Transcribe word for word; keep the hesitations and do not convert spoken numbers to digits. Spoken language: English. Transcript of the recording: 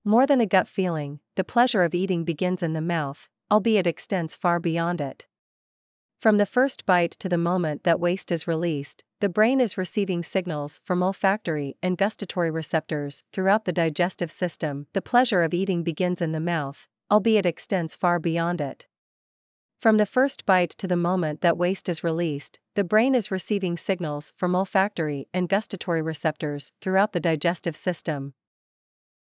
More than a gut feeling, the pleasure of eating begins in the mouth, albeit extends far beyond it. From the first bite to the moment that waste is released, the brain is receiving signals from olfactory and gustatory receptors throughout the digestive system. The pleasure of eating begins in the mouth, albeit extends far beyond it. From the first bite to the moment that waste is released, the brain is receiving signals from olfactory and gustatory receptors throughout the digestive system.